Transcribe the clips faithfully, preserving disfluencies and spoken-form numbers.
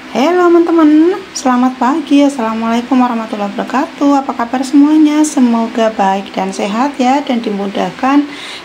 Halo teman-teman, selamat pagi. Assalamualaikum warahmatullahi wabarakatuh. Apa kabar semuanya? Semoga baik dan sehat ya, dan dimudahkan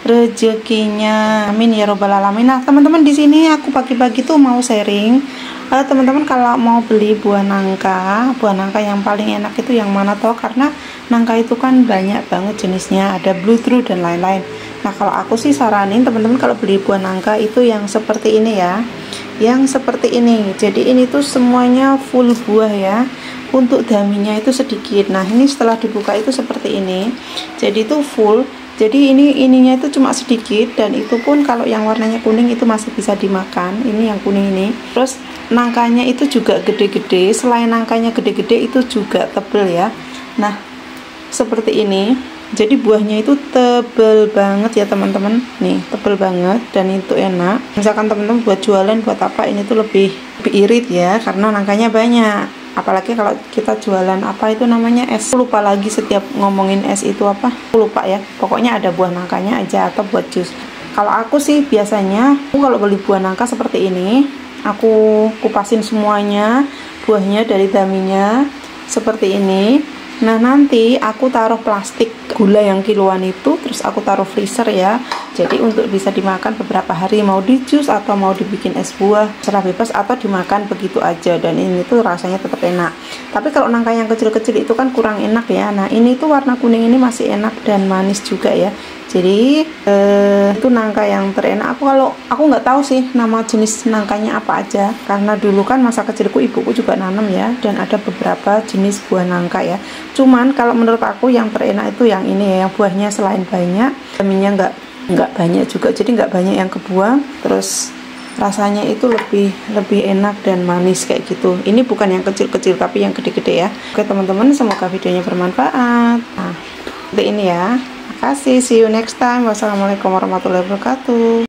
rezekinya. Amin ya robbal alamin. Nah teman-teman, di sini aku pagi-pagi tuh mau sharing. Uh, teman-teman kalau mau beli buah nangka, buah nangka yang paling enak itu yang mana toh? Karena nangka itu kan banyak banget jenisnya, ada blue true dan lain-lain. Nah kalau aku sih saranin teman-teman kalau beli buah nangka itu yang seperti ini ya, yang seperti ini. Jadi ini tuh semuanya full buah ya, untuk daminya itu sedikit. Nah ini setelah dibuka itu seperti ini, jadi itu full. Jadi ini ininya itu cuma sedikit, dan itu pun kalau yang warnanya kuning itu masih bisa dimakan. Ini yang kuning ini. Terus nangkanya itu juga gede-gede. Selain nangkanya gede-gede, itu juga tebel ya. Nah seperti ini. Jadi buahnya itu tebel banget ya teman-teman. Nih tebel banget, dan itu enak. Misalkan teman-teman buat jualan buat apa, ini tuh lebih lebih irit ya, karena nangkanya banyak. Apalagi kalau kita jualan apa itu namanya es, aku lupa lagi setiap ngomongin es itu apa, aku lupa ya. Pokoknya ada buah nangkanya aja, atau buat jus. Kalau aku sih biasanya, aku kalau beli buah nangka seperti ini, aku kupasin semuanya buahnya dari daminya seperti ini. Nah nanti aku taruh plastik gula yang kiloan itu, terus aku taruh freezer ya. Jadi untuk bisa dimakan beberapa hari, mau di jus atau mau dibikin es buah, serah bebas, atau dimakan begitu aja. Dan ini tuh rasanya tetap enak. Tapi kalau nangka yang kecil-kecil itu kan kurang enak ya. Nah ini tuh warna kuning ini masih enak dan manis juga ya. Jadi eh, itu nangka yang terenak. Aku kalau aku nggak tahu sih nama jenis nangkanya apa aja, karena dulu kan masa kecilku ibuku juga nanam ya, dan ada beberapa jenis buah nangka ya. Cuman kalau menurut aku yang terenak itu yang ini ya, yang buahnya selain banyak, daminya nggak nggak banyak juga, jadi nggak banyak yang kebuang. Terus rasanya itu lebih lebih enak dan manis kayak gitu. Ini bukan yang kecil-kecil tapi yang gede-gede ya. Oke teman-teman, semoga videonya bermanfaat. Nah seperti ini ya. Makasih, see you next time. Wassalamualaikum warahmatullahi wabarakatuh.